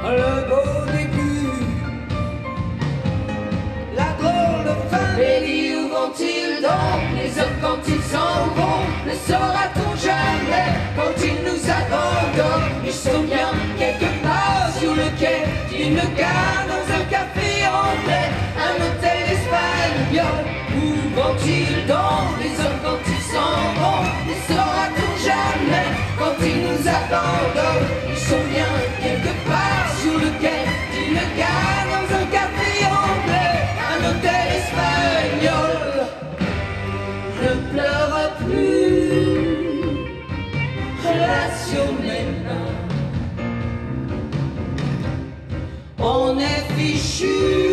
le beau début, la drôle de fin. Baby, où vont-ils donc? Les hommes quand ils s'en vont, ne saura-t-on jamais quand ils nous abandonnent? Ils sont bien quelque part sur le quai d'une gare, dans un café anglais, un hôtel espagnol. Où vont-ils donc? Les hommes quand ils s'en vont, ne saura-t-on jamais quand ils nous abandonnent? Ils sont bien quelque part sur le quai d'une gare, dans un café anglais, un hôtel espagnol. Je ne pleure plus, là sur mes mains. On est fichu.